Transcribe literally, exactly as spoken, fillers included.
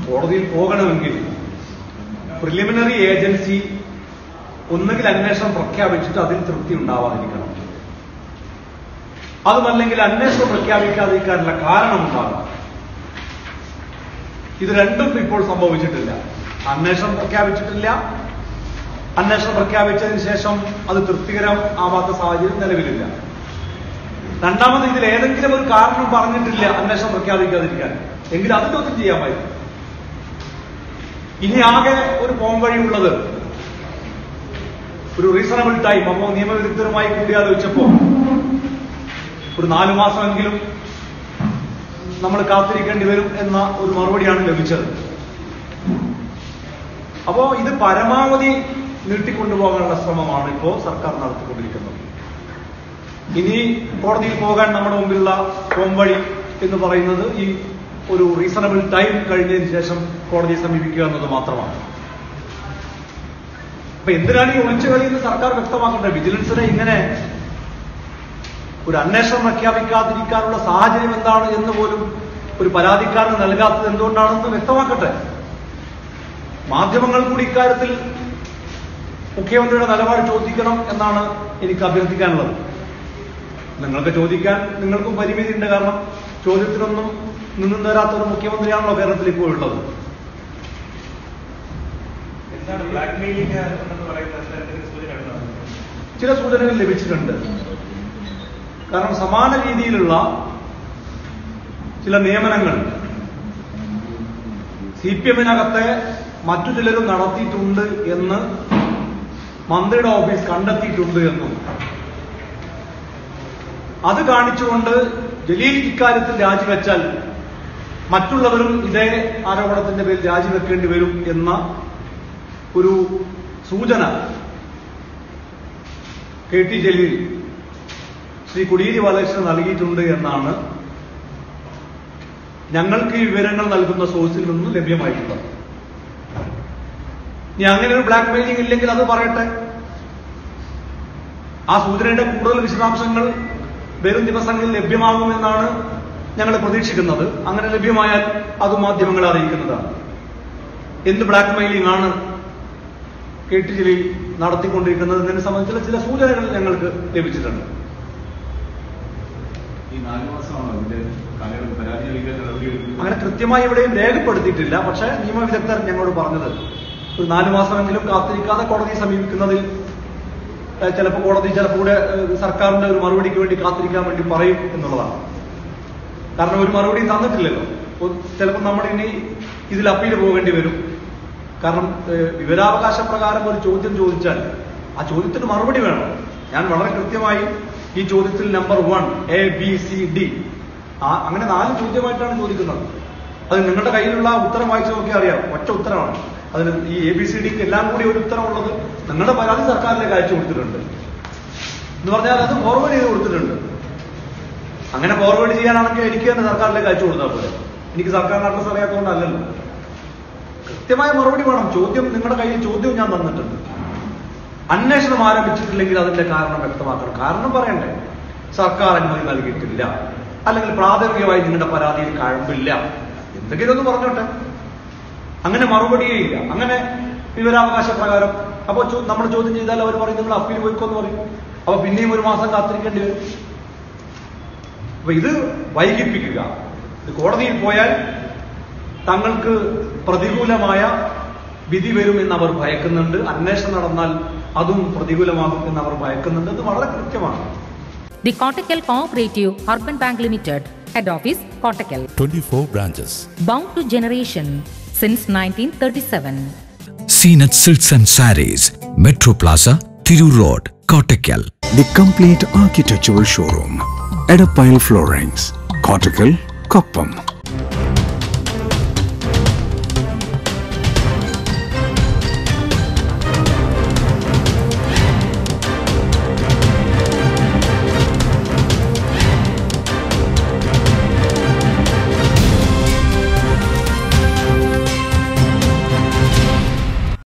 കോടതിയിൽ പോകണമെങ്കിൽ preliminary agency ഒന്നുകിൽ അന്വേഷണം പ്രഖ്യാപിച്ചിട്ട് അതിൽ തൃപ്തി ഉണ്ടാവാതിരിക്കണം, അതുമല്ലെങ്കിൽ അന്വേഷണം പ്രഖ്യാപിക്കാതിരിക്കാനുള്ള കാരണമുണ്ടാകാം. ഇത് രണ്ടും ഇപ്പോൾ സംഭവിച്ചിട്ടില്ല. അന്വേഷണം പ്രഖ്യാപിച്ചിട്ടില്ല, അന്വേഷണം പ്രഖ്യാപിച്ചതിന് ശേഷം അത് തൃപ്തികരം ആവാത്ത സാഹചര്യം നിലവിലില്ല. രണ്ടാമത് ഇതിൽ ഏതെങ്കിലും ഒരു കാരണം പറഞ്ഞിട്ടില്ല അന്വേഷണം പ്രഖ്യാപിക്കാതിരിക്കാൻ, എങ്കിൽ അത് ചോദ്യം ചെയ്യാമായിരുന്നു. ഇനി ആകെ ഒരു പോംവഴിയുള്ളത് ഒരു റീസണബിൾ ടൈം. അപ്പോ നിയമവിദഗ്ധരുമായി കൂടിയാലോചിച്ചപ്പോ ഒരു നാലു മാസമെങ്കിലും നമ്മൾ കാത്തിരിക്കേണ്ടി വരും എന്ന ഒരു മറുപടിയാണ് ലഭിച്ചത്. അപ്പോ ഇത് പരമാവധി നീട്ടിക്കൊണ്ടുപോകാനുള്ള ശ്രമമാണ് ഇപ്പോൾ സർക്കാർ നടത്തിക്കൊണ്ടിരിക്കുന്നത്. ഇനി കോടതിയിൽ പോകാൻ നമ്മുടെ മുമ്പിലുള്ള പോംവഴി എന്ന് പറയുന്നത് ഈ ഒരു റീസണബിൾ ടൈം കഴിഞ്ഞതിന് ശേഷം കോടതിയെ സമീപിക്കുക എന്നത് മാത്രമാണ്. അപ്പൊ എന്തിനാണ് ഈ ഒളിച്ചുകളി എന്ന് സർക്കാർ വ്യക്തമാക്കേണ്ടത്? വിജിലൻസിനെ ഇങ്ങനെ ഒരു അന്വേഷണം പ്രഖ്യാപിക്കാതിരിക്കാനുള്ള സാഹചര്യം എന്താണ് എന്ന് പോലും ഒരു പരാതിക്കാരന് നൽകാത്തത് എന്തുകൊണ്ടാണെന്ന് വ്യക്തമാക്കട്ടെ. മാധ്യമങ്ങൾ കൂടി ഇക്കാര്യത്തിൽ മുഖ്യമന്ത്രിയുടെ നിലപാട് ചോദിക്കണം എന്നാണ് എനിക്ക് അഭ്യർത്ഥിക്കാനുള്ളത്. നിങ്ങൾക്ക് ചോദിക്കാൻ നിങ്ങൾക്കും പരിമിതിയുണ്ട്. കാരണം ചോദ്യത്തിനൊന്നും നിന്നും തരാത്ത ഒരു മുഖ്യമന്ത്രിയാണല്ലോ കേരളത്തിൽ ഇപ്പോൾ ഉള്ളത്. ചില സൂചനകൾ ലഭിച്ചിട്ടുണ്ട്. കാരണം സമാന രീതിയിലുള്ള ചില നിയമനങ്ങൾ സി പി എമ്മിനകത്തെ മറ്റു ചിലരും നടത്തിയിട്ടുണ്ട് എന്ന് മന്ത്രിയുടെ ഓഫീസ് കണ്ടെത്തിയിട്ടുണ്ട് എന്നും അത് കാണിച്ചുകൊണ്ട് ജലീൽ ഇക്കാര്യത്തിൽ രാജിവെച്ചാൽ മറ്റുള്ളവരും ഇതേ ആരോപണത്തിന്റെ പേരിൽ രാജിവെക്കേണ്ടി വരും എന്ന ഒരു സൂചന കെ ടി ജലീൽ ശ്രീ കോടിയേരി ബാലകൃഷ്ണൻ നൽകിയിട്ടുണ്ട് എന്നാണ് ഞങ്ങൾക്ക് ഈ വിവരങ്ങൾ നൽകുന്ന സോഴ്സിൽ നിന്നും ലഭ്യമായിട്ടുള്ളത്. ഇനി അങ്ങനെ ഒരു ബ്ലാക്ക് മെയിലിംഗ് ഇല്ലെങ്കിൽ അത് പറയട്ടെ. ആ സൂചനയുടെ കൂടുതൽ വിശദാംശങ്ങൾ വരും ദിവസങ്ങളിൽ ലഭ്യമാകുമെന്നാണ് ഞങ്ങൾ പ്രതീക്ഷിക്കുന്നത്. അങ്ങനെ ലഭ്യമായാൽ അത് മാധ്യമങ്ങളെ അറിയിക്കുന്നതാണ്. എന്ത് ബ്ലാക്ക് മെയിലിംഗ് ആണ് കെ ടി ജലീൽ നടത്തിക്കൊണ്ടിരിക്കുന്നത് എന്നതിനെ സംബന്ധിച്ചുള്ള ചില സൂചനകൾ ഞങ്ങൾക്ക് ലഭിച്ചിട്ടുണ്ട്. അങ്ങനെ കൃത്യമായി എവിടെയും രേഖപ്പെടുത്തിയിട്ടില്ല. പക്ഷേ നിയമവിദഗ്ധർ ഞങ്ങളോട് പറഞ്ഞത് ഒരു നാലു മാസമെങ്കിലും കാത്തിരിക്കാതെ കോടതിയെ സമീപിക്കുന്നതിൽ ചിലപ്പോൾ കോടതി ചിലപ്പോൾ കൂടെ സർക്കാരിന്റെ ഒരു മറുപടിക്ക് വേണ്ടി കാത്തിരിക്കാൻ വേണ്ടി പറയും എന്നുള്ളതാണ്. കാരണം ഒരു മറുപടി തന്നിട്ടില്ലല്ലോ. ചിലപ്പോൾ നമ്മൾ ഇനി ഇതിൽ അപ്പീൽ പോകേണ്ടി വരും. കാരണം വിവരാവകാശ പ്രകാരം ഒരു ചോദ്യം ചോദിച്ചാൽ ആ ചോദ്യത്തിന് മറുപടി വേണം. ഞാൻ വളരെ കൃത്യമായി ഈ ചോദ്യത്തിൽ number one A B C D അങ്ങനെ നാല് ചോദ്യമായിട്ടാണ് ചോദിക്കുന്നത്. അത് നിങ്ങളുടെ കയ്യിലുള്ള ഉത്തരം വായിച്ചു നോക്കിയാൽ അറിയാം, ഒറ്റ ഉത്തരമാണ്. അതിന് ഈ എ ബി സി ഡിക്ക് എല്ലാം കൂടി ഒരു ഉത്തരമുള്ളത് നിങ്ങളുടെ പരാതി സർക്കാരിലേക്ക് അയച്ചു കൊടുത്തിട്ടുണ്ട് എന്ന് പറഞ്ഞാൽ അത് ഫോർവേഡ് ചെയ്ത് കൊടുത്തിട്ടുണ്ട്. അങ്ങനെ ഫോർവേഡ് ചെയ്യാനാണെങ്കിൽ എനിക്ക് തന്നെ സർക്കാരിലേക്ക് അയച്ചു കൊടുത്താൽ പോലെ. എനിക്ക് സർക്കാരിന്റെ അഡ്രസ് അറിയാത്തതുകൊണ്ടല്ലല്ലോ. കൃത്യമായ മറുപടി വേണം. ചോദ്യം നിങ്ങളുടെ കയ്യിൽ ചോദ്യവും ഞാൻ തന്നിട്ടുണ്ട്. അന്വേഷണം ആരംഭിച്ചിട്ടില്ലെങ്കിൽ അതിന്റെ കാരണം വ്യക്തമാക്കണം. കാരണം പറയണ്ടേ, സർക്കാർ അനുമതി നൽകിയിട്ടില്ല, അല്ലെങ്കിൽ പ്രാഥമികമായി നിങ്ങളുടെ പരാതിയിൽ കഴമ്പില്ല, എന്തെങ്കിലും ഒന്ന് പറഞ്ഞോട്ടെ. അങ്ങനെ മറുപടിയേ ഇല്ല. അങ്ങനെ വിവരാവകാശ പ്രകാരം അപ്പൊ നമ്മൾ ചോദ്യം ചെയ്താൽ അവർ പറയും നിങ്ങൾ അപ്പീൽ പോയിക്കോന്ന് പറയും. അപ്പൊ പിന്നെയും ഒരു മാസം കാത്തിരിക്കേണ്ടി വരും. അപ്പൊ ഇത് വൈകിപ്പിക്കുക. ഇത് കോടതിയിൽ പോയാൽ തങ്ങൾക്ക് പ്രതികൂലമായ വിധി വരും എന്ന് അവർ ഭയക്കുന്നുണ്ട്. അന്വേഷണം നടന്നാൽ അതും പ്രതികൂലമാകും എന്ന് അവർ ഭയക്കുന്നുണ്ട്. ഇത് വളരെ കൃത്യമാണ്. The Kottakkal Cooperative Urban Bank Limited, Head Office, Kottakkal. twenty-four branches. Bound to generation since nineteen thirty-seven. Seenat Silks and Sarees, Metro Plaza, Thiru Road, Kottakkal. The complete architectural showroom, Edapile Floorings, Kottakkal, Koppam.